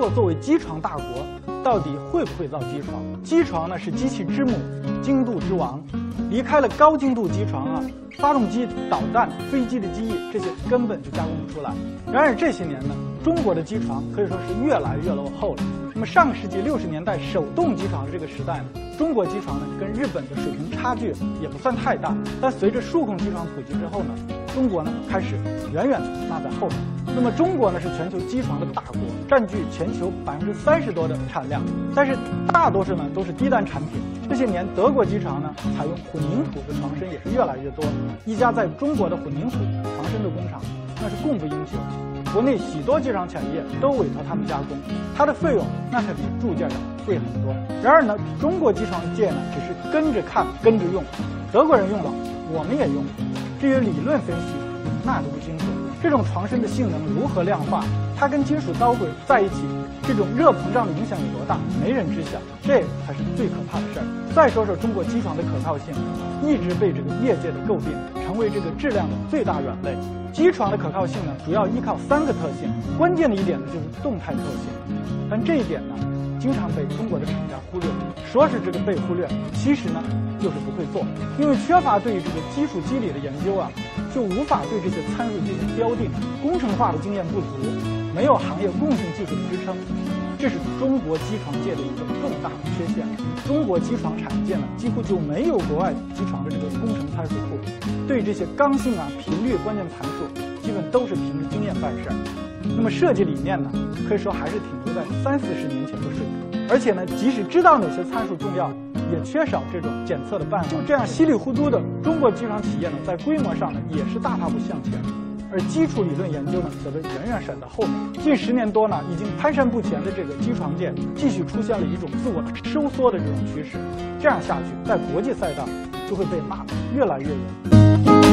国作为机床大国，到底会不会造机床？机床呢是机器之母，精度之王。离开了高精度机床啊，发动机、导弹、飞机的机翼这些根本就加工不出来。然而这些年呢，中国的机床可以说是越来越落后了。那么上个世纪60年代手动机床的这个时代呢，中国机床呢跟日本的水平差距也不算太大。但随着数控机床普及之后呢，中国呢开始远远落在后面。那么中国呢是全球机床的大国，占据全球30%多的产量，但是大多数呢都是低端产品。这些年德国机床呢采用混凝土的床身也是越来越多，一家在中国的混凝土床身的工厂那是供不应求，国内许多机床产业都委托他们加工，它的费用那可比铸件要贵很多。然而呢，中国机床界呢只是跟着看跟着用，德国人用了我们也用，至于理论分析那都不清楚。这种床身的性能如何量化，它跟金属导轨在一起，这种热膨胀的影响有多大，没人知晓，这才是最可怕的事儿。再说说中国机床的可靠性，一直被这个业界的诟病，成为这个质量的最大软肋。机床的可靠性呢，主要依靠3个特性，关键的一点呢就是动态特性，但这一点呢，经常被中国的厂家忽略。说是这个被忽略，其实呢就是不会做，因为缺乏对于这个基础机理的研究啊，就无法对这些参数进行标定，工程化的经验不足，没有行业共性技术的支撑，这是中国机床界的一个重大的缺陷。中国机床产业界呢，几乎就没有国外机床的这个工程参数库，对这些刚性啊、频率关键参数，基本都是凭着经验办事儿。那么设计理念呢，可以说还是停留在30-40年前的水平。而且呢，即使知道哪些参数重要，也缺少这种检测的办法。这样稀里糊涂的中国机床企业呢，在规模上呢也是大踏步向前，而基础理论研究呢，则被远远甩到后面。近10年多呢，已经蹒跚不前的这个机床界，继续出现了一种自我收缩的这种趋势。这样下去，在国际赛道就会被骂得越来越远。